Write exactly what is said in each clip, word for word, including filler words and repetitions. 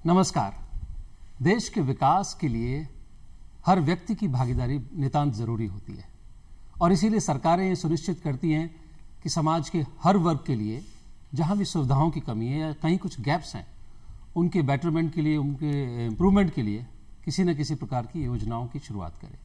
नमस्कार। देश के विकास के लिए हर व्यक्ति की भागीदारी नितांत जरूरी होती है और इसीलिए सरकारें ये सुनिश्चित करती हैं कि समाज के हर वर्ग के लिए जहां भी सुविधाओं की कमी है या कहीं कुछ गैप्स हैं, उनके बेटरमेंट के लिए, उनके इम्प्रूवमेंट के लिए किसी न किसी प्रकार की योजनाओं की शुरुआत करें।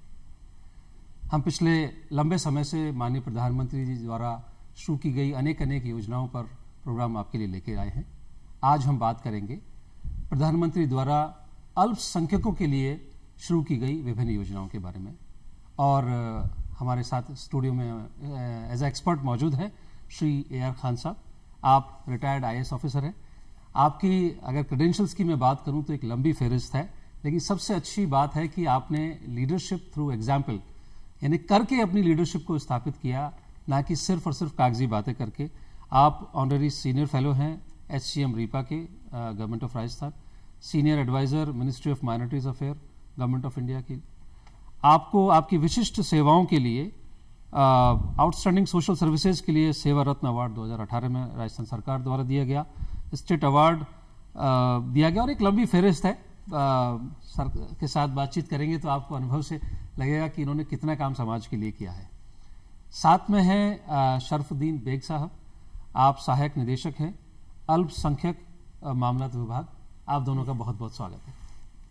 हम पिछले लंबे समय से माननीय प्रधानमंत्री जी द्वारा शुरू की गई अनेक अनेक योजनाओं पर प्रोग्राम आपके लिए लेके आए हैं। आज हम बात करेंगे प्रधानमंत्री द्वारा अल्पसंख्यकों के लिए शुरू की गई विभिन्न योजनाओं के बारे में। और हमारे साथ स्टूडियो में एज ए एक्सपर्ट मौजूद हैं श्री ए आर खान साहब। आप retired I A S officer हैं। आपकी अगर क्रेडेंशियल्स की मैं बात करूं तो एक लंबी फहरिस्त है, लेकिन सबसे अच्छी बात है कि आपने लीडरशिप थ्रू एग्जाम्पल यानी करके अपनी लीडरशिप को स्थापित किया, ना कि सिर्फ और सिर्फ कागजी बातें करके। आप honorary senior fellow H C M एम रीपा के, government of Rajasthan, senior advisor ministry of minorities affair, government of India की। आपको आपकी विशिष्ट सेवाओं के लिए आउटस्टैंडिंग सोशल सर्विसेज के लिए सेवा रत्न अवार्ड दो हज़ार अठारह में राजस्थान सरकार द्वारा दिया गया, स्टेट अवार्ड दिया गया और एक लंबी फहरिस्त है। आ, सर के साथ बातचीत करेंगे तो आपको अनुभव से लगेगा कि इन्होंने कितना काम समाज के लिए किया है। साथ में है शरफुद्दीन बेग साहब, आप सहायक निदेशक हैं अल्पसंख्यक मामलात विभाग। आप दोनों का बहुत बहुत स्वागत है।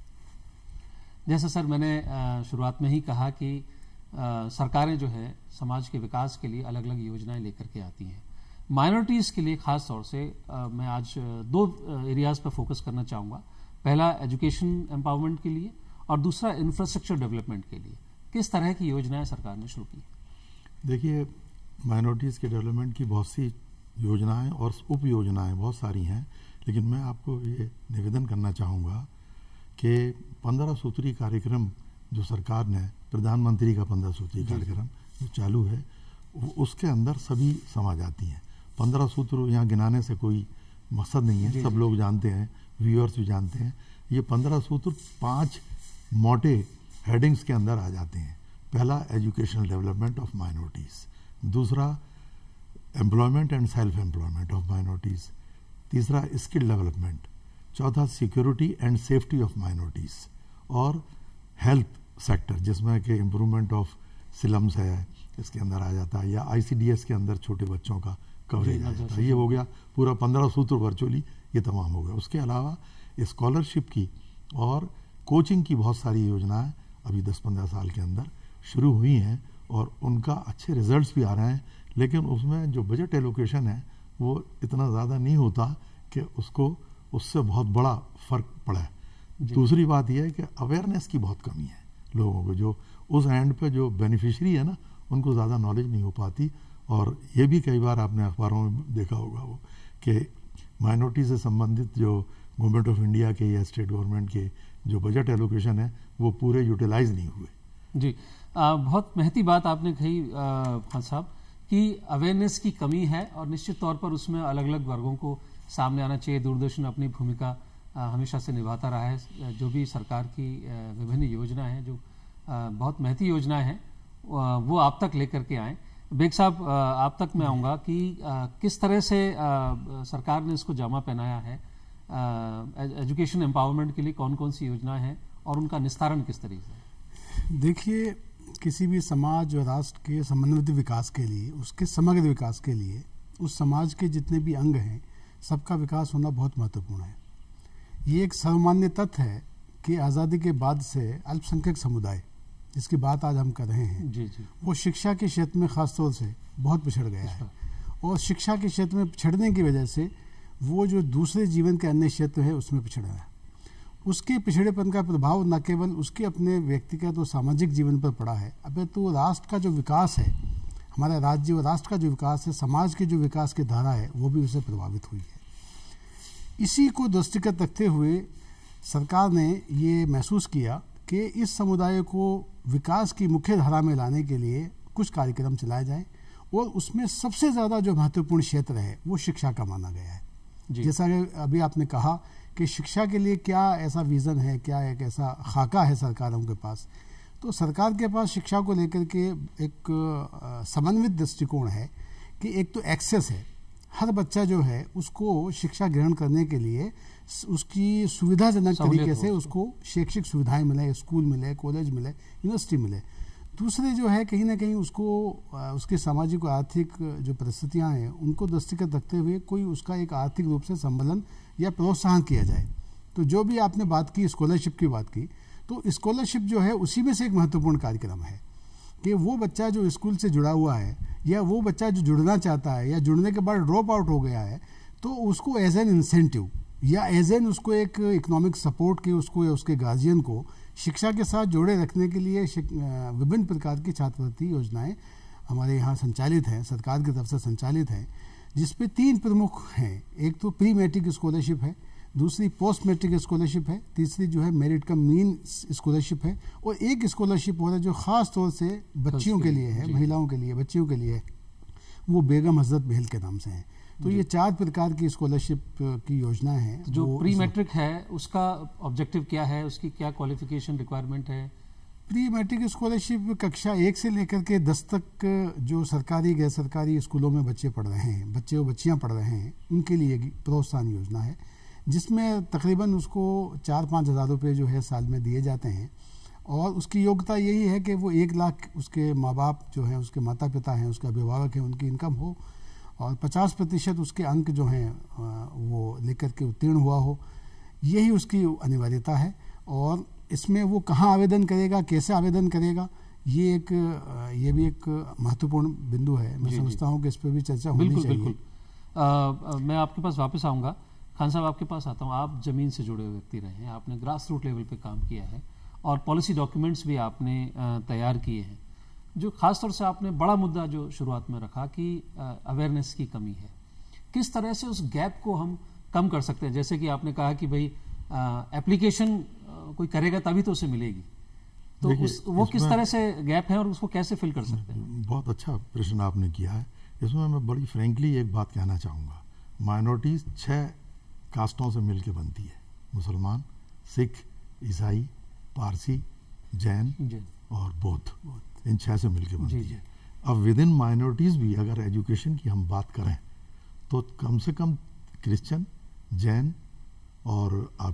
जैसा सर मैंने शुरुआत में ही कहा कि आ, सरकारें जो है समाज के विकास के लिए अलग अलग योजनाएं लेकर के आती हैं। माइनॉरिटीज़ के लिए खास तौर से आ, मैं आज दो एरियाज पर फोकस करना चाहूँगा। पहला एजुकेशन एम्पावरमेंट के लिए और दूसरा इंफ्रास्ट्रक्चर डेवलपमेंट के लिए। किस तरह की योजनाएं सरकार ने शुरू की? देखिए, माइनॉरिटीज़ के डेवलपमेंट की बहुत सी योजनाएं और उप योजनाएं बहुत सारी हैं, लेकिन मैं आपको ये निवेदन करना चाहूँगा कि पंद्रह सूत्री कार्यक्रम जो सरकार ने, प्रधानमंत्री का पंद्रह सूत्री कार्यक्रम जो चालू है, उसके अंदर सभी समा जाती हैं। पंद्रह सूत्र यहाँ गिनाने से कोई मकसद नहीं है, सब लोग जानते हैं, व्यूअर्स भी जानते हैं। ये पंद्रह सूत्र पांच मोटे हेडिंग्स के अंदर आ जाते हैं। पहला, एजुकेशनल डेवलपमेंट ऑफ माइनॉरिटीज़। दूसरा, employment and self employment of minorities. तीसरा, स्किल डेवलपमेंट। चौथा, security and safety of minorities. और हेल्थ सेक्टर, जिसमें कि इम्प्रूवमेंट ऑफ स्लम्स है, इसके अंदर आ जाता है, या आई सी डी एस के अंदर छोटे बच्चों का कवरेज आ जाता है। ये हो गया पूरा पंद्रह सूत्र वर्चुअली, ये तमाम हो गया। उसके अलावा स्कॉलरशिप की और कोचिंग की बहुत सारी योजनाएं अभी दस पंद्रह साल के अंदर शुरू हुई हैं और उनका अच्छे रिजल्ट्स भी आ रहे हैं, लेकिन उसमें जो बजट एलोकेशन है वो इतना ज़्यादा नहीं होता कि उसको उससे बहुत बड़ा फ़र्क पड़ा है। दूसरी बात यह है कि अवेयरनेस की बहुत कमी है लोगों को, जो उस एंड पे जो बेनिफिशरी है ना, उनको ज़्यादा नॉलेज नहीं हो पाती। और ये भी कई बार आपने अखबारों में देखा होगा वो कि माइनॉरिटी से संबंधित जो गवर्नमेंट ऑफ इंडिया के या स्टेट गवर्नमेंट के जो बजट एलोकेशन है वो पूरे यूटिलाइज नहीं हुए। जी, आ, बहुत महती बात आपने कही खान साहब कि अवेयरनेस की कमी है और निश्चित तौर पर उसमें अलग अलग वर्गों को सामने आना चाहिए। दूरदर्शन अपनी भूमिका हमेशा से निभाता रहा है। जो भी सरकार की विभिन्न योजनाएं हैं, जो बहुत महती योजनाएं हैं, वो आप तक लेकर के आए। बेग साहब, आप तक मैं आऊँगा कि किस तरह से सरकार ने इसको जामा पहनाया है। एजुकेशन एम्पावरमेंट के लिए कौन कौन सी योजनाएं हैं और उनका निस्तारण किस तरीके से? देखिए, किसी भी समाज और राष्ट्र के समन्वित विकास के लिए, उसके समग्र विकास के लिए, उस समाज के जितने भी अंग हैं, सबका विकास होना बहुत महत्वपूर्ण है। ये एक सर्वमान्य तथ्य है कि आज़ादी के बाद से अल्पसंख्यक समुदाय, जिसकी बात आज हम कर रहे हैं, जी जी, वो शिक्षा के क्षेत्र में खास तौर से बहुत पिछड़ गया है। और शिक्षा के क्षेत्र में पिछड़ने की वजह से वो जो दूसरे जीवन के अन्य क्षेत्र है उसमें पिछड़ रहा है। उसके पिछड़ेपन का प्रभाव न केवल उसके अपने व्यक्तिगत और सामाजिक जीवन पर पड़ा है, अबे तो राष्ट्र का जो विकास है, हमारे राज्य और राष्ट्र का जो विकास है, समाज के जो विकास की धारा है, वो भी उससे प्रभावित हुई है। इसी को दृष्टिगत रखते हुए सरकार ने ये महसूस किया कि इस समुदाय को विकास की मुख्य धारा में लाने के लिए कुछ कार्यक्रम चलाए जाएं और उसमें सबसे ज़्यादा जो महत्वपूर्ण क्षेत्र है वो शिक्षा का माना गया है। जैसा कि अभी आपने कहा कि शिक्षा के लिए क्या ऐसा विज़न है, क्या एक ऐसा खाका है सरकारों के पास, तो सरकार के पास शिक्षा को लेकर के एक समन्वित दृष्टिकोण है कि एक तो एक्सेस है, हर बच्चा जो है उसको शिक्षा ग्रहण करने के लिए उसकी सुविधाजनक सहूलियत तरीके हो से उसको। उसको शैक्षिक सुविधाएं मिले, स्कूल मिले, कॉलेज मिले, यूनिवर्सिटी मिले। दूसरे जो है कहीं ना कहीं उसको आ, उसके सामाजिक और आर्थिक जो परिस्थितियां हैं उनको दृष्टिगत रखते हुए कोई उसका एक आर्थिक रूप से संबलन या प्रोत्साहन किया जाए। तो जो भी आपने बात की, स्कॉलरशिप की बात की, तो स्कॉलरशिप जो है उसी में से एक महत्वपूर्ण कार्यक्रम है कि वो बच्चा जो स्कूल से जुड़ा हुआ है या वो बच्चा जो जुड़ना चाहता है या जुड़ने के बाद ड्रॉप आउट हो गया है, तो उसको एज एन इंसेंटिव या एज एन उसको एक इकोनॉमिक सपोर्ट के उसको या उसके गार्जियन को शिक्षा के साथ जोड़े रखने के लिए विभिन्न प्रकार की छात्रवृत्ति योजनाएं हमारे यहाँ संचालित हैं, सरकार की तरफ से संचालित हैं, जिसपे तीन प्रमुख हैं। एक तो प्री मैट्रिक स्कॉलरशिप है, दूसरी पोस्ट मैट्रिक स्कॉलरशिप है, तीसरी जो है मेरिट कम मीन स्कॉलरशिप है, और एक स्कॉलरशिप और है जो खास तौर से बच्चियों के लिए है, महिलाओं के लिए, बच्चियों के लिए है, वो बेगम हजरत महल के नाम से है। तो ये चार प्रकार की स्कॉलरशिप की योजना है। जो प्री मैट्रिक है उसका ऑब्जेक्टिव क्या है, उसकी क्या क्वालिफिकेशन रिक्वायरमेंट है? प्री मैट्रिक स्कॉलरशिप कक्षा एक से लेकर के दस तक जो सरकारी गैर सरकारी स्कूलों में बच्चे पढ़ रहे हैं, बच्चे और बच्चियां पढ़ रहे हैं, उनके लिए प्रोत्साहन योजना है, जिसमें तकरीबन उसको चार पाँच हज़ार रुपये जो है साल में दिए जाते हैं। और उसकी योग्यता यही है कि वो एक लाख उसके माँ बाप जो हैं, उसके माता पिता हैं, उसके अभिभावक हैं, उनकी इनकम हो, और पचास प्रतिशत उसके अंक जो हैं वो लेकर के उत्तीर्ण हुआ हो, यही उसकी अनिवार्यता है। और इसमें वो कहाँ आवेदन करेगा, कैसे आवेदन करेगा, ये एक ये भी एक महत्वपूर्ण बिंदु है। मैं समझता हूँ कि इस पर भी चर्चा होनी बिल्कुल, चाहिए। बिल्कुल। आ, मैं आपके पास वापस आऊँगा। खान साहब, आपके पास आता हूँ। आप ज़मीन से जुड़े हुए व्यक्ति रहे हैं, आपने ग्रास रूट लेवल पे काम किया है और पॉलिसी डॉक्यूमेंट्स भी आपने तैयार किए हैं। जो खासतौर से आपने बड़ा मुद्दा जो शुरुआत में रखा कि अवेयरनेस की कमी है, किस तरह से उस गैप को हम कम कर सकते हैं? जैसे कि आपने कहा कि भाई एप्लीकेशन कोई करेगा तभी तो उसे मिलेगी, तो उस वो किस तरह से गैप है और उसको कैसे फिल कर सकते हैं? बहुत अच्छा प्रश्न आपने किया है। इसमें मैं बड़ी फ्रेंकली एक बात कहना चाहूँगा। माइनॉरिटीज़ छः कास्टों से मिलकर बनती है, मुसलमान, सिख, ईसाई, पारसी, जैन और बौद्ध, इन छह से मिलकर बनती है। अब विद इन माइनॉरिटीज़ भी अगर एजुकेशन की हम बात करें तो कम से कम क्रिश्चियन, जैन और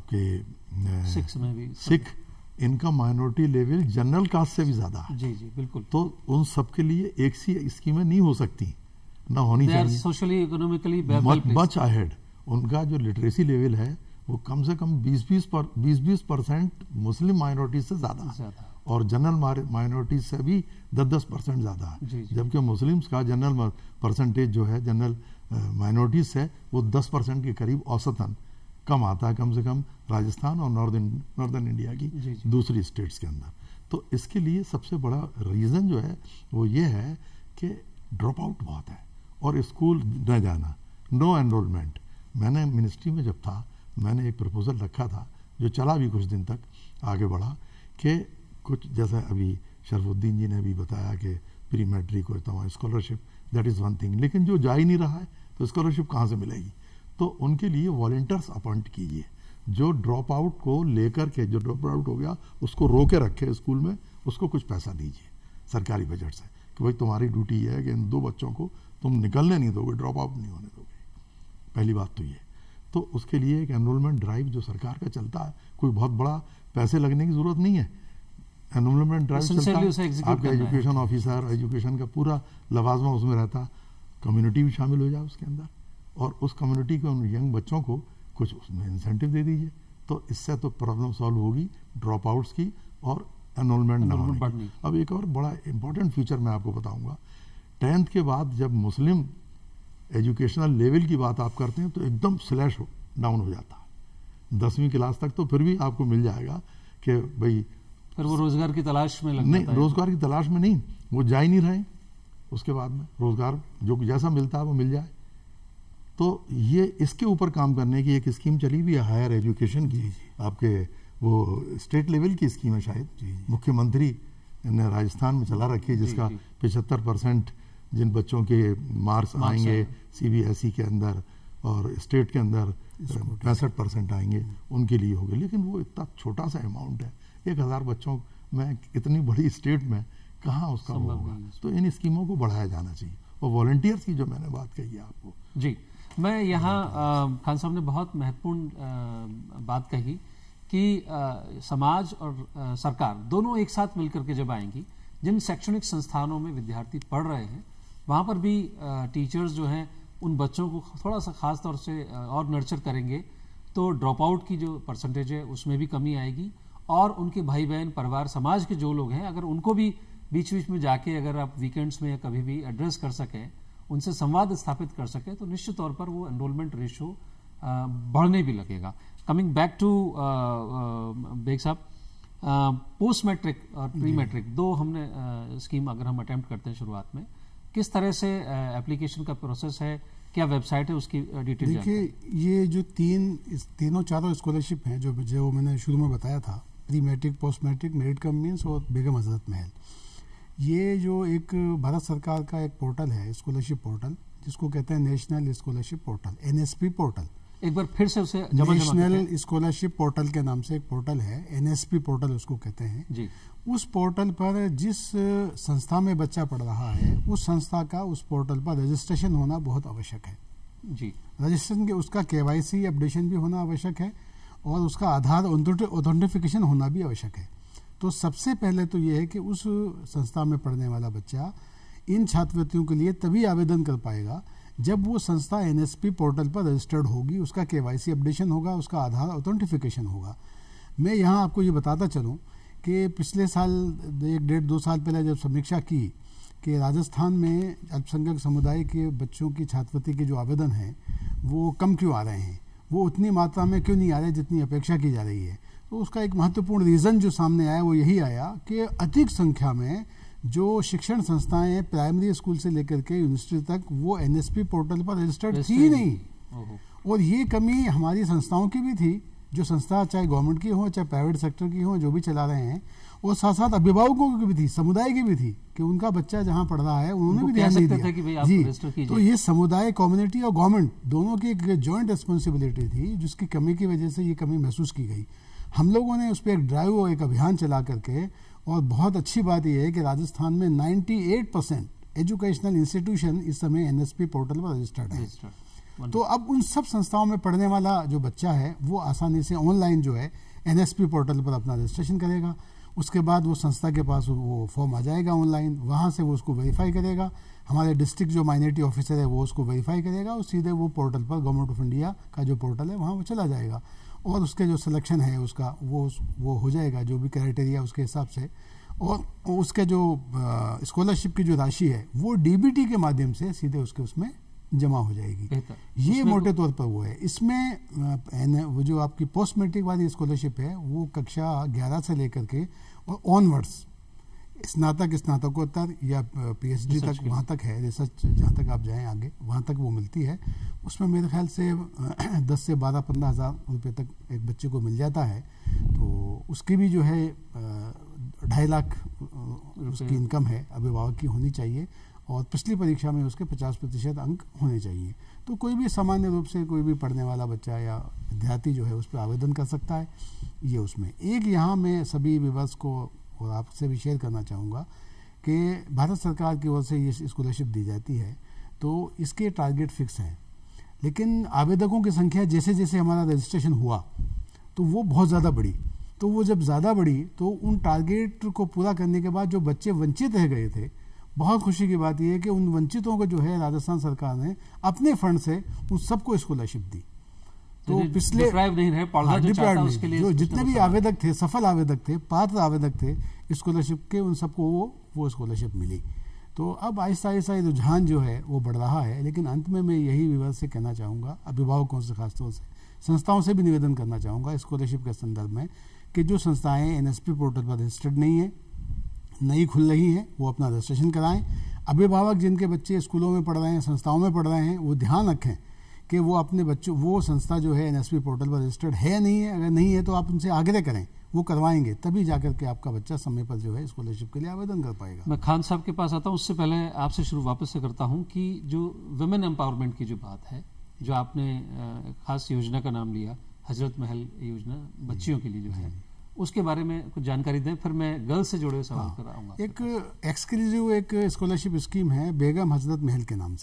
आपके सिख में भी सिख, इनका माइनॉरिटी लेवल जनरल कास्ट से भी ज़्यादा है। जी जी बिल्कुल। तो उन सब के लिए एक सी स्कीमें नहीं हो सकती, ना होनी चाहिए। Socially economically much ahead. उनका जो लिटरेसी लेवल है वो कम से कम बीस बीस पर बीस बीस परसेंट मुस्लिम माइनॉरिटीज से ज़्यादा है और जनरल माइनॉरिटीज से भी दस दस परसेंट ज़्यादा है। जबकि मुस्लिम्स का जनरल परसेंटेज जो है जनरल माइनॉरिटीज से वो दस परसेंट के करीब औसतन कम आता है, कम से कम राजस्थान और नॉर्दर्न नॉर्दर्न इंडिया की जी जी। दूसरी स्टेट्स के अंदर। तो इसके लिए सबसे बड़ा रीज़न जो है वो ये है कि ड्रॉप आउट बहुत है और स्कूल न जाना, नो एनरोलमेंट। मैंने मिनिस्ट्री में जब था मैंने एक प्रपोजल रखा था जो चला भी कुछ दिन तक आगे बढ़ा कि कुछ जैसा अभी शरफुद्दीन जी ने भी बताया कि प्री मैट्रिक और तमाम scholarship, that is one thing, लेकिन जो जा ही नहीं रहा है तो स्कॉलरशिप कहाँ से मिलेगी? तो उनके लिए वॉलंटियर्स अपॉइंट कीजिए जो ड्रॉप आउट को लेकर के, जो ड्रॉप आउट हो गया उसको रोके रखे स्कूल में, उसको कुछ पैसा दीजिए सरकारी बजट से कि भाई तुम्हारी ड्यूटी ये है कि इन दो बच्चों को तुम निकलने नहीं दोगे, ड्रॉप आउट नहीं होने दोगे। पहली बात तो ये। तो उसके लिए एक एनरोलमेंट ड्राइव जो सरकार का चलता है, कोई बहुत बड़ा पैसे लगने की जरूरत नहीं है। एनरोलमेंट ड्राइव चलता है, आपका एजुकेशन ऑफिसर, एजुकेशन का पूरा लवाजमा उसमें रहता, कम्युनिटी भी शामिल हो जाए उसके अंदर और उस कम्युनिटी के उन यंग बच्चों को कुछ उसमें इंसेंटिव दे दीजिए। तो इससे तो प्रॉब्लम सॉल्व होगी ड्रॉप आउट्स की और एनरोलमेंट ना होने की। अब एक और बड़ा इंपॉर्टेंट फीचर मैं आपको बताऊंगा। टेंथ के बाद जब मुस्लिम एजुकेशनल लेवल की बात आप करते हैं तो एकदम स्लैश डाउन हो जाता है। दसवीं क्लास तक तो फिर भी आपको मिल जाएगा कि भाई फिर वो रोजगार की तलाश में लग नहीं, रोजगार की तलाश में नहीं, वो जा ही नहीं रहे। उसके बाद में रोजगार जो जैसा मिलता है वो मिल जाए। तो ये इसके ऊपर काम करने की एक स्कीम चली भी है हायर एजुकेशन की, आपके वो स्टेट लेवल की स्कीम है शायद, मुख्यमंत्री ने राजस्थान में चला रखी है, जिसका पचहत्तर परसेंट जिन बच्चों के मार्क्स आएंगे सीबीएसई के अंदर और स्टेट के अंदर पैंसठ परसेंट आएंगे उनके लिए होगा। लेकिन वो इतना छोटा सा अमाउंट है, एक हज़ार बच्चों में इतनी बड़ी स्टेट में कहाँ उसका वो होगा। तो इन स्कीमों को बढ़ाया जाना चाहिए और वॉलंटियर्स की जो मैंने बात कही है आपको जी। मैं यहाँ खान साहब ने बहुत महत्वपूर्ण बात कही कि आ, समाज और आ, सरकार दोनों एक साथ मिलकर के जब आएंगी, जिन शैक्षणिक संस्थानों में विद्यार्थी पढ़ रहे हैं वहाँ पर भी टीचर्स जो हैं उन बच्चों को थोड़ा सा खास तौर से और नर्चर करेंगे तो ड्रॉप आउट की जो परसेंटेज है उसमें भी कमी आएगी, और उनके भाई बहन परिवार समाज के जो लोग हैं अगर उनको भी बीच बीच में जाके अगर आप वीकेंड्स में या कभी भी एड्रेस कर सकें, उनसे संवाद स्थापित कर सकें, तो निश्चित तौर पर वो एनरोलमेंट रेशियो बढ़ने भी लगेगा। कमिंग बैक टू बेग साहब, पोस्ट मैट्रिक और प्री मैट्रिक दो हमने uh, स्कीम अगर हम अटेम्प्ट करते हैं शुरुआत में, किस तरह से एप्लीकेशन uh, का प्रोसेस है, क्या वेबसाइट है, उसकी डिटेल? देखिए, ये जो तीन इस तीनों चारों स्कॉलरशिप हैं जो जो मैंने शुरू में बताया था, pre matric, post matric, merit cum means और बेगम हजरत महल, ये जो एक भारत सरकार का एक पोर्टल है, स्कॉलरशिप पोर्टल, जिसको कहते हैं national scholarship portal, NSP portal. एक बार फिर से उसे जमा नेशनल स्कॉलरशिप पोर्टल के नाम से एक पोर्टल है, एनएसपी पोर्टल उसको कहते हैं जी। उस पोर्टल पर जिस संस्था में बच्चा पढ़ रहा है उस संस्था का उस पोर्टल पर रजिस्ट्रेशन होना बहुत आवश्यक है जी। रजिस्ट्रेशन के उसका केवाईसी अपडेशन भी होना आवश्यक है और उसका आधार ऑथेंटिफिकेशन होना भी आवश्यक है। तो सबसे पहले तो ये है कि उस संस्था में पढ़ने वाला बच्चा इन छात्रवृत्तियों के लिए तभी आवेदन कर पाएगा जब वो संस्था एनएसपी पोर्टल पर रजिस्टर्ड होगी, उसका केवाईसी अपडेशन होगा, उसका आधार ऑथेंटिफिकेशन होगा। मैं यहाँ आपको ये बताता चलूँ कि पिछले साल एक डेढ़ दो साल पहले जब समीक्षा की कि राजस्थान में अल्पसंख्यक समुदाय के बच्चों की छात्रवृत्ति के जो आवेदन हैं वो कम क्यों आ रहे हैं, वो उतनी मात्रा में क्यों नहीं आ रहे जितनी अपेक्षा की जा रही है, तो उसका एक महत्वपूर्ण रीज़न जो सामने आया वो यही आया कि अधिक संख्या में जो शिक्षण संस्थाएं प्राइमरी स्कूल से लेकर के यूनिवर्सिटी तक वो एनएसपी पोर्टल पर रजिस्टर्ड थी नहीं, और ये कमी हमारी संस्थाओं की भी थी, जो संस्था चाहे गवर्नमेंट की हो चाहे प्राइवेट सेक्टर की हो, जो भी चला रहे हैं, और साथ साथ अभिभावकों की भी थी, समुदाय की भी थी कि उनका बच्चा जहाँ पढ़ रहा है उन्होंने भी ध्यान नहीं दिया जी। तो ये समुदाय, कम्युनिटी और गवर्नमेंट दोनों की एक जॉइंट रिस्पॉन्सिबिलिटी थी, जिसकी कमी की वजह से ये कमी महसूस की गई। हम लोगों ने उस पर एक ड्राइव और एक अभियान चला करके, और बहुत अच्छी बात यह है कि राजस्थान में अट्ठानवे परसेंट एजुकेशनल इंस्टीट्यूशन इस समय एनएसपी पोर्टल पर रजिस्टर्ड है। तो अब उन सब संस्थाओं में पढ़ने वाला जो बच्चा है वो आसानी से ऑनलाइन जो है एनएसपी पोर्टल पर अपना रजिस्ट्रेशन करेगा, उसके बाद वो संस्था के पास वो फॉर्म आ जाएगा ऑनलाइन, वहाँ से वो उसको वेरीफाई करेगा, हमारे डिस्ट्रिक्ट जो माइनॉरिटी ऑफिसर है वो उसको वेरीफाई करेगा, और सीधे वो पोर्टल पर गवर्नमेंट ऑफ इंडिया का जो पोर्टल है वहाँ वो चला जाएगा, और उसके जो सिलेक्शन है उसका वो वो हो जाएगा जो भी क्राइटेरिया उसके हिसाब से, और उसके जो स्कॉलरशिप की जो राशि है वो डीबीटी के माध्यम से सीधे उसके उसमें जमा हो जाएगी। ये मोटे तौर पर वो है। इसमें वो जो आपकी पोस्ट मैट्रिक वाली स्कॉलरशिप है वो कक्षा ग्यारह से लेकर के और ऑनवर्ड्स स्नातक, स्नातकोत्तर या पीएचडी तक वहाँ तक है, रिसर्च जहाँ तक आप जाएं आगे वहाँ तक वो मिलती है। उसमें मेरे ख्याल से दस से बारह पंद्रह हज़ार रुपये तक एक बच्चे को मिल जाता है, तो उसकी भी जो है ढाई लाख उसकी इनकम है अभिभावक की होनी चाहिए, और पिछली परीक्षा में उसके पचास प्रतिशत अंक होने चाहिए। तो कोई भी सामान्य रूप से कोई भी पढ़ने वाला बच्चा या विद्यार्थी जो है उस पर आवेदन कर सकता है। ये उसमें एक यहाँ मैं सभी विवर्स को और आपसे भी शेयर करना चाहूँगा कि भारत सरकार की ओर से ये स्कॉलरशिप दी जाती है तो इसके टारगेट फिक्स हैं, लेकिन आवेदकों की संख्या जैसे जैसे हमारा रजिस्ट्रेशन हुआ तो वो बहुत ज़्यादा बढ़ी। तो वो जब ज़्यादा बढ़ी तो उन टारगेट को पूरा करने के बाद जो बच्चे वंचित रह गए थे, बहुत खुशी की बात यह है कि उन वंचितों को जो है राजस्थान सरकार ने अपने फंड से उन सबको स्कॉलरशिप दी। तो पिछले नहीं रहे, हाँ, जो, उसके लिए जो जितने भी आवेदक थे, सफल आवेदक थे, पात्र आवेदक थे स्कॉलरशिप के, उन सबको वो वो स्कॉलरशिप मिली। तो अब आहिस्ता आहिस्ता रुझान जो है वो बढ़ रहा है। लेकिन अंत में मैं यही विवर्स से कहना चाहूँगा, अभिभावकों से खासतौर से, संस्थाओं से भी निवेदन करना चाहूँगा स्कॉलरशिप के संदर्भ में कि जो संस्थाएँ एनएसपी पोर्टल पर रजिस्टर्ड नहीं है, नई खुल रही हैं, वो अपना रजिस्ट्रेशन कराएं। अभिभावक जिनके बच्चे स्कूलों में पढ़ रहे हैं, संस्थाओं में पढ़ रहे हैं, वो ध्यान रखें कि वो अपने बच्चों, वो संस्था जो है एनएसपी पोर्टल पर रजिस्टर्ड है नहीं है, अगर नहीं है तो आप उनसे आग्रह करें, वो करवाएंगे, तभी जाकर के आपका बच्चा समय पर जो है स्कॉलरशिप के लिए आवेदन कर पाएगा। मैं खान साहब के पास आता हूँ, उससे पहले आपसे शुरू वापस से करता हूँ कि जो वुमेन एम्पावरमेंट की जो बात है, जो आपने खास योजना का नाम लिया, हजरत महल योजना बच्चियों के लिए जो है, उसके बारे में कुछ जानकारी दें, फिर मैं गर्ल्स से जुड़े हुए सवाल हाँ, कराऊंगा। एक एक्सक्लूसिव एक स्कॉलरशिप स्कीम है बेगम हजरत महल के नाम से,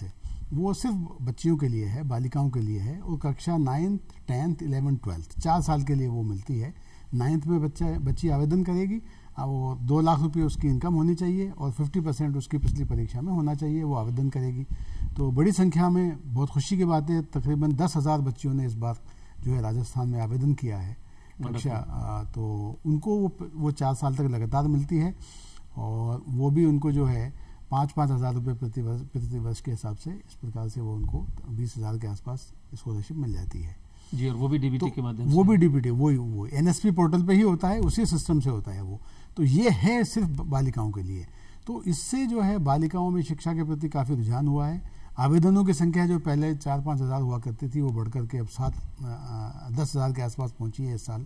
वो सिर्फ बच्चियों के लिए है, बालिकाओं के लिए है, और कक्षा नाइन्थ, टेंथ, इलेवन, ट्वेल्थ चार साल के लिए वो मिलती है। नाइन्थ में बच्चा बच्ची आवेदन करेगी, वो दो लाख रुपये उसकी इनकम होनी चाहिए और फिफ्टी परसेंट उसकी पिछली परीक्षा में होना चाहिए, वो आवेदन करेगी। तो बड़ी संख्या में, बहुत खुशी की बात है, तकरीबन दस हज़ार बच्चियों ने इस बार जो है राजस्थान में आवेदन किया है कक्षा, तो उनको वो वो चार साल तक लगातार मिलती है, और वो भी उनको जो है पाँच पाँच हज़ार रुपये प्रति वर्ष प्रति वर्ष के हिसाब से, इस प्रकार से वो उनको बीस हज़ार के आसपास स्कॉलरशिप मिल जाती है जी। और वो भी डीबीटी तो के माध्यम से, वो भी डीबीटी, वो वो एनएसपी पोर्टल पे ही होता है, उसी सिस्टम से होता है वो। तो ये है सिर्फ बालिकाओं के लिए। तो इससे जो है बालिकाओं में शिक्षा के प्रति काफ़ी रुझान हुआ है। आवेदनों की संख्या जो पहले चार पाँच हज़ार हुआ करती थी, वो बढ़कर के अब सात दस हज़ार के आसपास पहुंची है इस साल।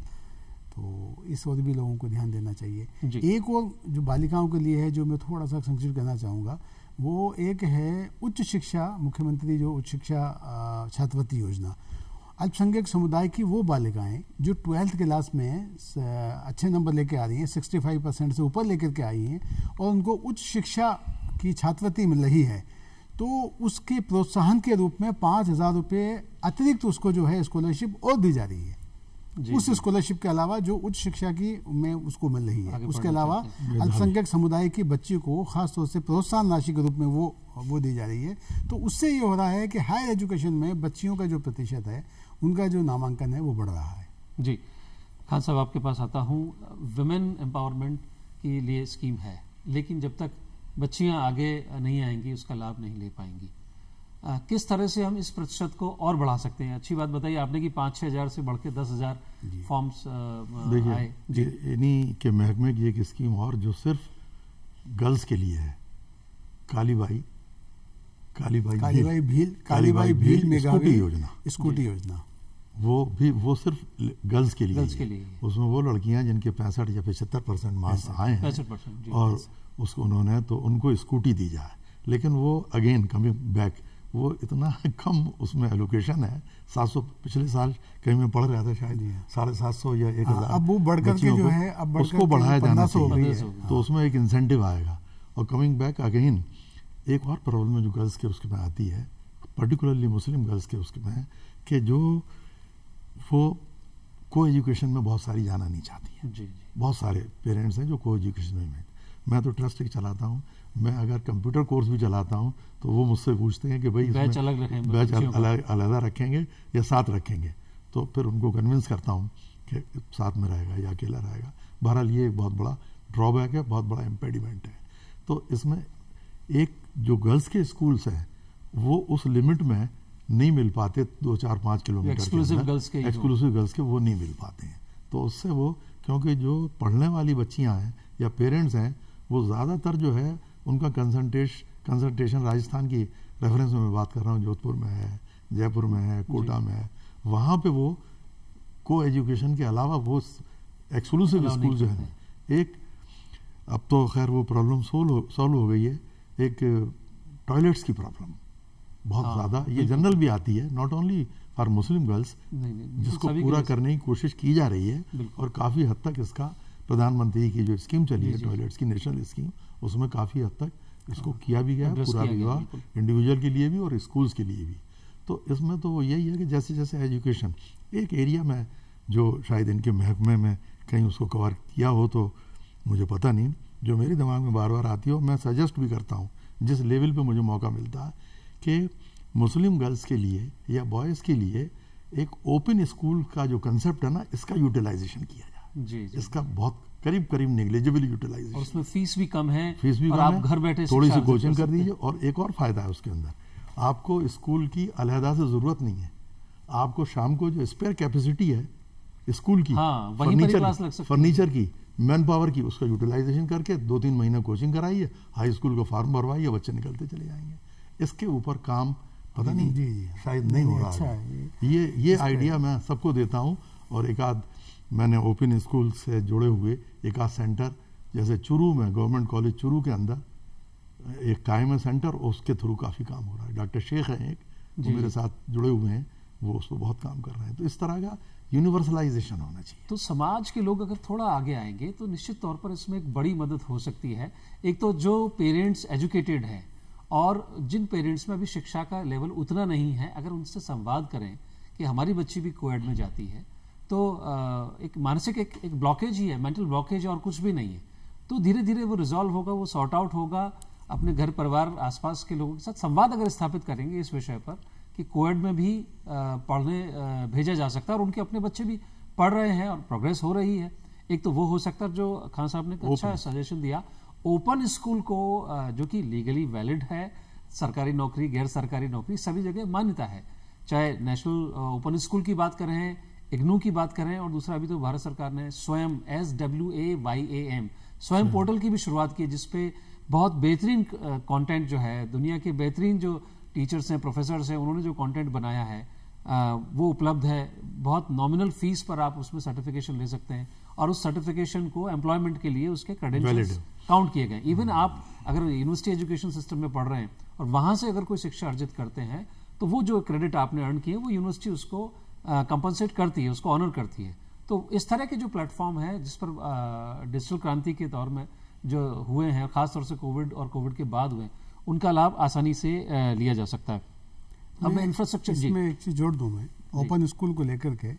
तो इस ओर भी लोगों को ध्यान देना चाहिए। एक और जो बालिकाओं के लिए है, जो मैं थोड़ा सा संक्षिप्त कहना चाहूँगा, वो एक है उच्च शिक्षा, मुख्यमंत्री जो उच्च शिक्षा छात्रवृत्ति योजना। अल्पसंख्यक समुदाय की वो बालिकाएं जो ट्वेल्थ क्लास में अच्छे नंबर लेके आ रही हैं, सिक्सटी फाइव परसेंट से ऊपर लेकर के आई हैं, और उनको उच्च शिक्षा की छात्रवृत्ति मिल रही है, तो उसके प्रोत्साहन के रूप में पाँच हज़ार रुपये अतिरिक्त उसको जो है स्कॉलरशिप और दी जा रही है। उस स्कॉलरशिप के अलावा जो उच्च शिक्षा की में उसको मिल रही है, उसके अलावा अल्पसंख्यक समुदाय की बच्ची को खासतौर से प्रोत्साहन राशि के रूप में वो वो दी जा रही है। तो उससे ये हो रहा है कि हायर एजुकेशन में बच्चियों का जो प्रतिशत है, उनका जो नामांकन है, वो बढ़ रहा है। जी खान साहब, आपके पास आता हूँ। वुमेन एम्पावरमेंट के लिए स्कीम है, लेकिन जब तक बच्चियां आगे नहीं आएंगी उसका लाभ नहीं ले पाएंगी। आ, किस तरह से हम इस प्रतिशत को और बढ़ा सकते हैं? अच्छी बात बताइए आपने कि पाँच छः हज़ार से बढ़ के दस हज़ार फॉर्म्स आए। देखिए, इन्हीं के महकमे की एक स्कीम और जो सिर्फ गर्ल्स के लिए है, कालीबाई कालीबाई कालीबाई भील कालीबाई भील मेघावी योजना, स्कूटी योजना, वो भी वो सिर्फ गर्ल्स के लिए, गर्ल्स के लिए। उसमें वो लड़कियां जिनके पैंसठ या पचहत्तर परसेंट मार्क्स आए हैं, पैंसठ परसेंट, और उसको उन्होंने तो उनको स्कूटी दी जाए। लेकिन वो अगेन कमिंग बैक, वो इतना कम उसमें एलोकेशन है, सात सौ पिछले साल कहीं में पढ़ रहा था शायद साढ़े सात सौ या एक हजार, अब वो बढ़कर के जो है अब उसको बढ़ाया जाना चाहिए, तो उसमें एक इंसेंटिव आएगा। और कमिंग बैक अगेन एक और प्रॉब्लम जो गर्ल्स के उसके में आती है, पर्टिकुलरली मुस्लिम गर्ल्स के उसके में, कि जो वो को एजुकेशन में बहुत सारी जाना नहीं चाहती है। जी, जी। बहुत सारे पेरेंट्स हैं जो को एजुकेशन में, मैं तो ट्रस्ट चलाता हूँ, मैं अगर कंप्यूटर कोर्स भी चलाता हूँ तो वो मुझसे पूछते हैं कि भाई बैच अलग रखेंगे, बैच अलग रखेंगे या साथ रखेंगे, तो फिर उनको कन्विंस करता हूँ कि साथ में रहेगा या अकेला रहेगा। बहरहाल ये एक बहुत बड़ा ड्रॉबैक है, बहुत बड़ा इम्पेडिमेंट है। तो इसमें एक जो गर्ल्स के स्कूल्स हैं वो उस लिमिट में नहीं मिल पाते, दो चार पाँच किलोमीटर एक्सक्लूसिव गर्ल्स के एक्सक्लूसिव गर्ल्स के वो नहीं मिल पाते हैं। तो उससे वो, क्योंकि जो पढ़ने वाली बच्चियाँ हैं या पेरेंट्स हैं, वो ज़्यादातर जो है उनका कंसंट्रेशन कंसंट्रेशन राजस्थान की रेफरेंस में मैं बात कर रहा हूँ, जोधपुर में है, जयपुर में है, कोटा में है, वहाँ पे वो को एजुकेशन के अलावा वो एक्सक्लूसिव स्कूल जो है, एक अब तो खैर वो प्रॉब्लम सोल्व सॉल्व हो गई है, एक टॉयलेट्स की प्रॉब्लम बहुत ज़्यादा ये जनरल भी आती है, not only for Muslim girls, जिसको पूरा करने की कोशिश की जा रही है। और काफ़ी हद तक इसका प्रधानमंत्री की जो स्कीम चली है टॉयलेट्स की, नेशनल स्कीम, उसमें काफ़ी हद तक इसको किया भी गया, पूरा विवाह इंडिविजुअल के लिए भी और स्कूल्स के लिए भी। तो इसमें तो यही है कि जैसे जैसे एजुकेशन एक एरिया में, जो शायद इनके महकमे में कहीं उसको कवर किया हो तो मुझे पता नहीं, जो मेरे दिमाग में बार बार आती हो, मैं सजेस्ट भी करता हूँ जिस लेवल पे मुझे मौका मिलता है कि मुस्लिम गर्ल्स के लिए या बॉयज़ के लिए एक ओपन स्कूल का जो कंसेप्ट है ना, इसका यूटिलाइजेशन किया जाए। जी, जी, इसका बहुत करीब करीब नेग्लिजिबल यूटिलाइजेशन, और उसमें फीस भी कम है, फीस भी और कम आप है, घर बैठे थोड़ी सी कोचिंग कर दीजिए। और एक और फायदा है उसके अंदर, आपको स्कूल की अलहदा से जरूरत नहीं है, आपको शाम को जो स्पेयर कैपेसिटी है स्कूल की, हाँ, फर्नीचर फर्नीचर की, मैन पावर की, उसका यूटिलाइजेशन करके दो तीन महीना कोचिंग कराइए, हाई स्कूल का फॉर्म भरवाइए, बच्चे निकलते चले जाएंगे। इसके ऊपर काम पता नहीं जी, जी, शायद नहीं हो रहा अच्छा है। ये ये आइडिया मैं सबको देता हूँ। और एक आध मैंने ओपन स्कूल से जुड़े हुए एक आध सेंटर, जैसे चुरू में गवर्नमेंट कॉलेज चुरू के अंदर एक कायम है सेंटर, उसके थ्रू काफ़ी काम हो रहा है। डॉक्टर शेख हैं एक, वो मेरे साथ जुड़े हुए हैं, वो उस पर बहुत काम कर रहे हैं। तो इस तरह का यूनिवर्सलाइजेशन होना चाहिए। तो समाज के लोग अगर थोड़ा आगे आएंगे तो निश्चित तौर पर इसमें एक बड़ी मदद हो सकती है। एक तो जो पेरेंट्स एजुकेटेड हैं और जिन पेरेंट्स में अभी शिक्षा का लेवल उतना नहीं है, अगर उनसे संवाद करें कि हमारी बच्ची भी कोएड में जाती है, तो एक मानसिक एक, एक ब्लॉकेज ही है, मेंटल ब्लॉकेज है और कुछ भी नहीं है, तो धीरे धीरे वो रिजॉल्व होगा, वो सॉर्ट आउट होगा। अपने घर परिवार आसपास के लोगों के साथ संवाद अगर स्थापित करेंगे इस विषय पर कि कोएड में भी पढ़ने भेजा जा सकता है और उनके अपने बच्चे भी पढ़ रहे हैं और प्रोग्रेस हो रही है, एक तो वो हो सकता है जो खान साहब ने अच्छा सजेशन दिया। ओपन स्कूल को जो कि लीगली वैलिड है, सरकारी नौकरी गैर सरकारी नौकरी सभी जगह मान्यता है, चाहे नेशनल ओपन स्कूल की बात करें, इग्नू की बात करें, और दूसरा अभी तो भारत सरकार ने Swayam S W A Y A M Swayam portal की भी शुरुआत की, जिसपे बहुत बेहतरीन कंटेंट जो है, दुनिया के बेहतरीन जो टीचर्स हैं, प्रोफेसर्स हैं, उन्होंने जो कंटेंट बनाया है आ, वो उपलब्ध है। बहुत नॉमिनल फीस पर आप उसमें सर्टिफिकेशन ले सकते हैं और उस सर्टिफिकेशन को एम्प्लॉयमेंट के लिए उसके क्रेडेंशियल्स काउंट किए गए। इवन आप अगर यूनिवर्सिटी एजुकेशन सिस्टम में पढ़ रहे हैं और वहां से अगर कोई शिक्षा अर्जित करते हैं तो वो जो क्रेडिट आपने अर्न किए वो यूनिवर्सिटी उसको कंपनसेट करती है, उसको ऑनर करती है। तो इस तरह के जो प्लेटफॉर्म है जिस पर डिजिटल क्रांति के दौर में जो हुए हैं, खासतौर से कोविड और कोविड के बाद हुए, उनका लाभ आसानी से लिया जा सकता है। अब मैं इंफ्रास्ट्रक्चर इसमें एक चीज जोड़ दूं, मैं ओपन स्कूल को लेकर के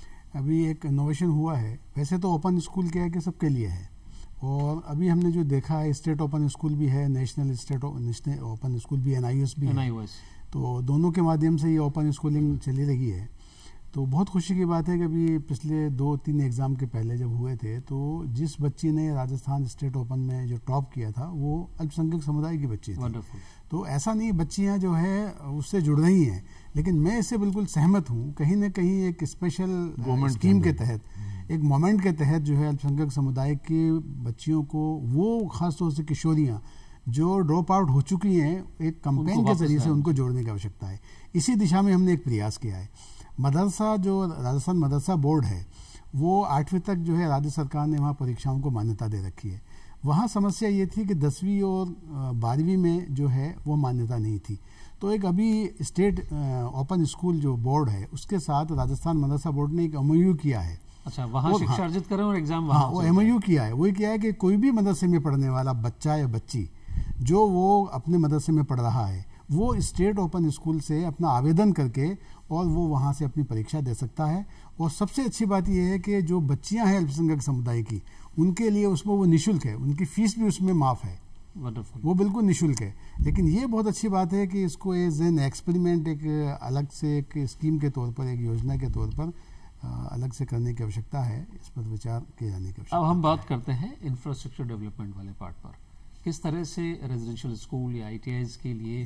अभी एक इनोवेशन हुआ है। वैसे तो ओपन स्कूल क्या है कि सबके लिए है, और अभी हमने जो देखा है स्टेट ओपन स्कूल भी है, national state national open school भी, एनआईओएस भी है, तो दोनों के माध्यम से ये ओपन स्कूलिंग चली रही है। तो बहुत खुशी की बात है कि अभी पिछले दो तीन एग्ज़ाम के पहले जब हुए थे तो जिस बच्ची ने राजस्थान स्टेट ओपन में जो टॉप किया था वो अल्पसंख्यक समुदाय की बच्ची थी। तो ऐसा नहीं, बच्चियां जो है उससे जुड़ रही हैं, लेकिन मैं इससे बिल्कुल सहमत हूँ। कहीं ना कहीं एक स्पेशल स्कीम के तहत, एक मोमेंट के तहत जो है अल्पसंख्यक समुदाय की बच्चियों को, वो खासतौर से किशोरियाँ जो ड्रॉप आउट हो चुकी हैं, एक कैंपेन के जरिए से उनको जोड़ने की आवश्यकता है। इसी दिशा में हमने एक प्रयास किया है। मदरसा जो राजस्थान मदरसा बोर्ड है वो आठवीं तक जो है राज्य सरकार ने वहाँ परीक्षाओं को मान्यता दे रखी है। वहाँ समस्या ये थी कि दसवीं और बारहवीं में जो है वो मान्यता नहीं थी। तो एक अभी स्टेट ओपन स्कूल जो बोर्ड है उसके साथ राजस्थान मदरसा बोर्ड ने एक एमओयू किया है। अच्छा, वहाँ शिक्षा अर्जित करें और एग्जाम वहाँ, वो एमओयू किया है। वही किया है कि कोई भी मदरसे में पढ़ने वाला बच्चा या बच्ची जो वो अपने मदरसे में पढ़ रहा है वो स्टेट ओपन स्कूल से अपना आवेदन करके और वो वहाँ से अपनी परीक्षा दे सकता है। और सबसे अच्छी बात यह है कि जो बच्चियाँ हैं अल्पसंख्यक समुदाय की, उनके लिए उसमें वो निःशुल्क है, उनकी फीस भी उसमें माफ़ है, वो बिल्कुल निःशुल्क है। लेकिन ये बहुत अच्छी बात है कि इसको एज एन एक्सपेरिमेंट, एक अलग से एक स्कीम के तौर पर, एक योजना के तौर पर अलग से करने की आवश्यकता है, इस पर विचार किए जाने की आवश्यकता है। अब हम बात करते हैं इंफ्रास्ट्रक्चर डेवलपमेंट वाले पार्ट पर। किस तरह से रेजिडेंशियल स्कूल या आई टी आईज के लिए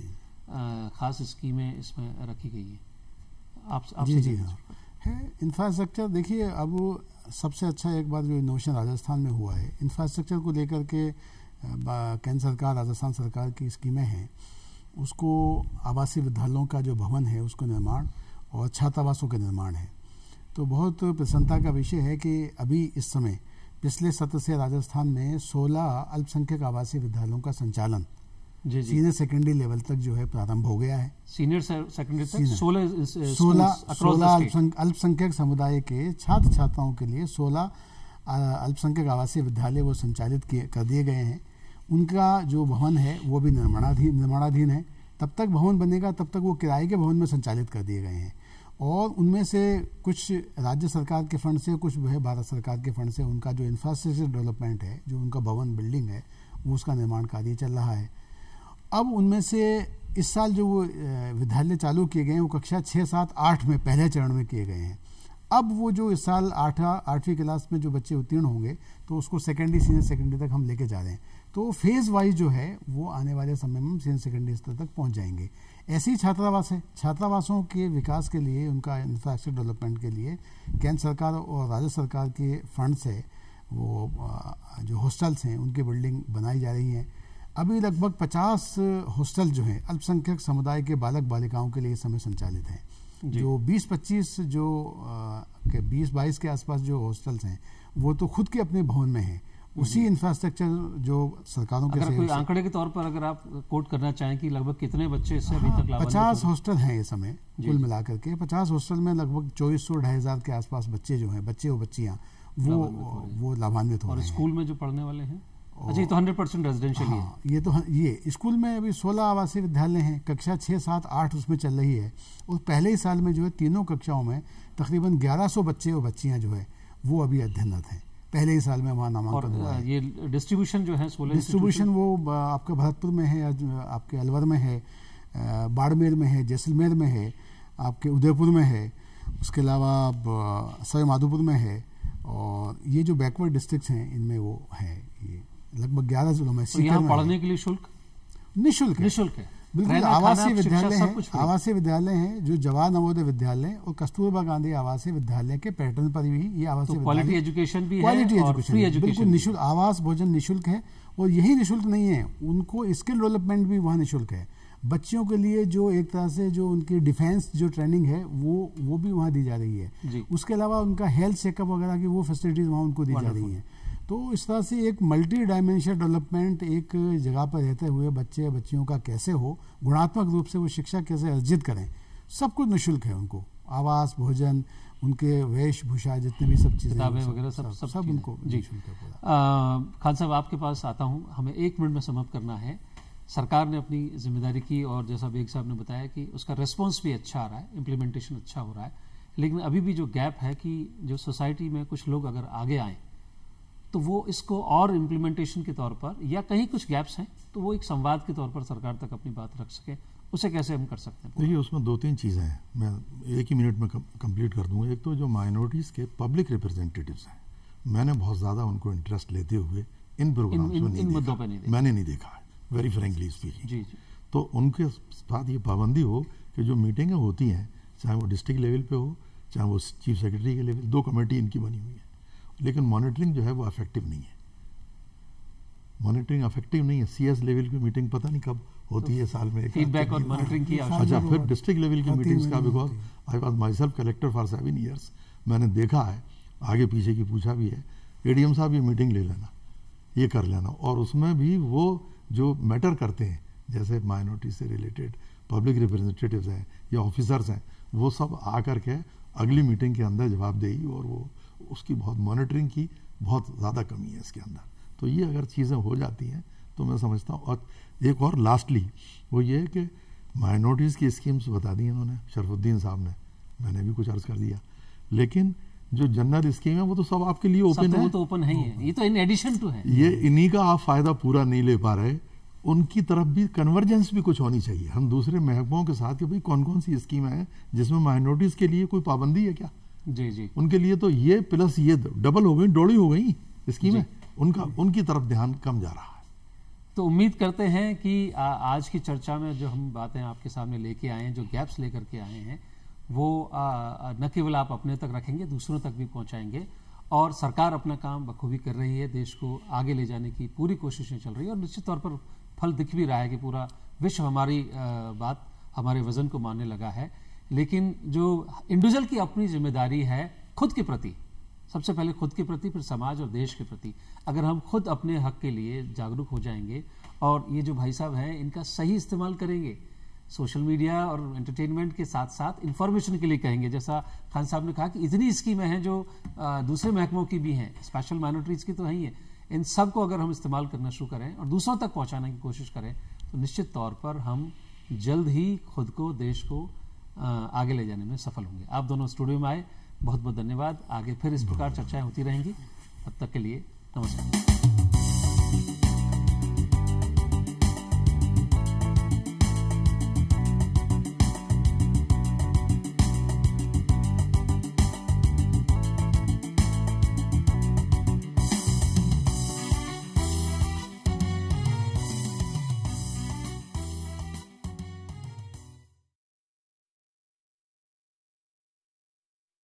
खास स्कीमें इसमें रखी गई हैं? आप, आप जी जी हाँ है। इंफ्रास्ट्रक्चर देखिए, अब सबसे अच्छा एक बात जो इनोवेशन राजस्थान में हुआ है, इंफ्रास्ट्रक्चर को लेकर के केंद्र सरकार, राजस्थान सरकार की स्कीमें हैं, उसको आवासीय विद्यालयों का जो भवन है उसको निर्माण और छात्रावासों के निर्माण है। तो बहुत प्रसन्नता का विषय है कि अभी इस समय पिछले सत्र से राजस्थान में सोलह अल्पसंख्यक आवासीय विद्यालयों का संचालन सीनियर सेकेंडरी लेवल तक जो है प्रारंभ हो गया है। सीनियर सेकेंडरी तक सोलह सोलह अल्पसंख्यक समुदाय के छात्र छात्राओं के लिए सोलह अल्पसंख्यक आवासीय विद्यालय वो संचालित किए कर दिए गए हैं। उनका जो भवन है वो भी निर्माणाधीन निर्माणाधीन है। तब तक भवन बनेगा तब तक वो किराए के भवन में संचालित कर दिए गए हैं, और उनमें से कुछ राज्य सरकार के फंड से, कुछ है भारत सरकार के फंड से उनका जो इंफ्रास्ट्रक्चर डेवलपमेंट है, जो उनका भवन बिल्डिंग है, वो उसका निर्माण कार्य चल रहा है। अब उनमें से इस साल जो वो विद्यालय चालू किए गए हैं वो कक्षा छः सात आठ में पहले चरण में किए गए हैं। अब वो जो इस साल आठ आठवीं क्लास में जो बच्चे उत्तीर्ण होंगे तो उसको सेकेंडरी सीनियर सेकेंडरी तक हम लेके जा रहे हैं। तो फेज़ वाइज जो है वो आने वाले समय में सीनियर सेकेंडरी स्तर तक पहुंच जाएंगे। ऐसे ही छात्रावास है, छात्रावासों के विकास के लिए, उनका इंफ्रास्ट्रक्चर डेवलपमेंट के लिए केंद्र सरकार और राज्य सरकार के फंड से वो जो हॉस्टल्स हैं उनकी बिल्डिंग बनाई जा रही है। अभी लगभग पचास हॉस्टल जो हैं अल्पसंख्यक समुदाय के बालक बालिकाओं के लिए समय संचालित हैं। जो बीस पच्चीस जो के बीस बाईस के आसपास जो हॉस्टल्स हैं वो तो खुद के अपने भवन में हैं। उसी इंफ्रास्ट्रक्चर जो सरकारों के अगर कोई आंकड़े के तौर पर अगर आप कोट करना चाहें कि लगभग कितने बच्चे इससे अभी तक लाभान्वित? पचास हॉस्टल हैं इस समय कुल मिलाकर के। पचास हॉस्टल में लगभग चौबीस सौ ढाई हजार के आसपास बच्चे जो हैं, बच्चे और बच्चियाँ वो वो लाभान्वित हो रहे हैं। और स्कूल में जो पढ़ने वाले हैं अच्छा, ये तो हंड्रेड परसेंट रेजिडेंशियल ही है। हाँ, ये तो ये स्कूल में अभी सोलह आवासीय विद्यालय हैं, कक्षा छः सात आठ उसमें चल रही है, और पहले ही साल में जो है तीनों कक्षाओं में तकरीबन ग्यारह सौ बच्चे और बच्चियां जो है वो अभी अध्ययनरत हैं, पहले ही साल में वहाँ नामांकन हुआ है। ये डिस्ट्रीब्यूशन जो है सोलह डिस्ट्रीब्यूशन वो आपके भरतपुर में है, आपके अलवर में है, बाड़मेर में है, जैसलमेर में है, आपके उदयपुर में है, उसके अलावा सवाई माधोपुर में है, और ये जो बैकवर्ड डिस्ट्रिक्ट्स हैं इनमें वो है, ये लगभग ग्यारह जिलों में। तो यहाँ पढ़ने के लिए शुल्क निःशुल्क है, निःशुल्क है, बिल्कुल। आवासीय विद्यालय हैं, आवासीय विद्यालय हैं जो जवाहर नवोदय विद्यालय और कस्तूरबा गांधी आवासीय विद्यालय के पैटर्न पर भी ये आवासीय तो क्वालिटी एजुकेशन भी क्वालिटी है, एजुकेशन फ्री एजुकेशन, बिल्कुल निःशुल्क। आवास भोजन निःशुल्क है, और यही निःशुल्क नहीं है, उनको स्किल डेवलपमेंट भी वहाँ निःशुल्क है। बच्चियों के लिए जो एक तरह से जो उनकी डिफेंस जो ट्रेनिंग है वो वो भी वहाँ दी जा रही है। उसके अलावा उनका हेल्थ चेकअप वगैरह की वो फैसिलिटीज वहाँ उनको दी जा रही हैं। तो इस तरह से एक मल्टी डायमेंशनल डेवलपमेंट एक जगह पर रहते हुए बच्चे बच्चियों का कैसे हो, गुणात्मक रूप से वो शिक्षा कैसे अर्जित करें, सब कुछ निःशुल्क है उनको। आवास भोजन, उनके वेशभूषा, जितने भी सब चीज़ें किताबें वगैरह सब सब, सब उनको जी। खान साहब आपके पास आता हूँ, हमें एक मिनट में समाप्त करना है। सरकार ने अपनी जिम्मेदारी की और जैसा बेग साहब ने बताया कि उसका रिस्पॉन्स भी अच्छा आ रहा है, इम्प्लीमेंटेशन अच्छा हो रहा है, लेकिन अभी भी जो गैप है कि जो सोसाइटी में कुछ लोग अगर आगे आए तो वो इसको और इम्प्लीमेंटेशन के तौर पर, या कहीं कुछ गैप्स हैं तो वो एक संवाद के तौर पर सरकार तक अपनी बात रख सके, उसे कैसे हम कर सकते हैं? देखिए, उसमें दो तीन चीज़ें हैं, मैं एक ही मिनट में कंप्लीट कर दूंगा। एक तो जो माइनॉरिटीज़ के पब्लिक रिप्रेजेंटेटिव्स हैं, मैंने बहुत ज़्यादा उनको इंटरेस्ट लेते हुए इन प्रोग्राम्स में नहीं देखा, मैंने नहीं देखा है, वेरी फ्रेंकली स्पीकिंग। जी जी। तो उनके साथ ये पाबंदी हो कि जो मीटिंगें होती हैं, चाहे वो डिस्ट्रिक्ट लेवल पे हो, चाहे वो चीफ सेक्रेटरी के लेवल, दो कमेटी इनकी बनी हुई है, लेकिन मॉनिटरिंग जो है वो इफेक्टिव नहीं है। मॉनिटरिंग इफेक्टिव नहीं है। सीएस लेवल की मीटिंग पता नहीं कब होती है, साल में एक फीडबैक और मॉनिटरिंग की अच्छा, फिर डिस्ट्रिक्ट लेवल की मीटिंग्स का, because I was myself collector for seven years, मैंने देखा है, आगे पीछे की पूछा भी है। एडीएम साहब ये मीटिंग ले लेना, ये कर लेना, और उसमें भी वो जो मैटर करते हैं, जैसे माइनॉरिटी से रिलेटेड पब्लिक रिप्रेजेंटेटिव्स हैं या ऑफिसर्स हैं, वो सब आकर के अगली मीटिंग के अंदर जवाबदेही, और वो उसकी बहुत मॉनिटरिंग की बहुत ज़्यादा कमी है इसके अंदर। तो ये अगर चीज़ें हो जाती हैं तो मैं समझता हूँ। और एक और लास्टली वो ये है कि माइनॉरिटीज़ की स्कीम्स बता दी इन्होंने, शरफुद्दीन साहब ने, मैंने भी कुछ अर्ज कर दिया, लेकिन जो जनरल स्कीम है वो तो सब आपके लिए ओपन है, वो तो ओपन है ही है, ये तो इन एडिशन टू है। ये इन्हीं का आप फायदा पूरा नहीं ले पा रहे, उनकी तरफ भी कन्वर्जेंस भी कुछ होनी चाहिए हम दूसरे महकमों के साथ कि भाई कौन कौन सी स्कीम है जिसमें माइनॉरिटीज के लिए कोई पाबंदी है क्या? जी जी। उनके लिए तो ये प्लस ये डबल हो गई, डोड़ी हो गई स्कीमें, उनका उनकी तरफ ध्यान कम जा रहा है। तो उम्मीद करते हैं कि आ, आज की चर्चा में जो हम बातें आपके सामने लेके आए हैं, जो गैप्स लेकर के आए हैं, वो आ, न केवल आप अपने तक रखेंगे, दूसरों तक भी पहुंचाएंगे, और सरकार अपना काम बखूबी कर रही है, देश को आगे ले जाने की पूरी कोशिशें चल रही है, और निश्चित तौर पर फल दिख भी रहा है कि पूरा विश्व हमारी आ, बात, हमारे वजन को मानने लगा है। लेकिन जो इंडिविजुअल की अपनी जिम्मेदारी है खुद के प्रति, सबसे पहले खुद के प्रति, फिर समाज और देश के प्रति, अगर हम खुद अपने हक के लिए जागरूक हो जाएंगे और ये जो भाई साहब हैं इनका सही इस्तेमाल करेंगे, सोशल मीडिया और एंटरटेनमेंट के साथ साथ इंफॉर्मेशन के लिए कहेंगे, जैसा खान साहब ने कहा कि इतनी स्कीमें हैं जो आ, दूसरे महकमों की भी हैं, स्पेशल माइनॉरिटीज़ की तो है ही है, इन सब को अगर हम इस्तेमाल करना शुरू करें और दूसरों तक पहुंचाने की कोशिश करें तो निश्चित तौर पर हम जल्द ही खुद को, देश को आ, आगे ले जाने में सफल होंगे। आप दोनों स्टूडियो में आए, बहुत बहुत धन्यवाद। आगे फिर इस प्रकार चर्चाएं होती रहेंगी, तब तक के लिए नमस्कार।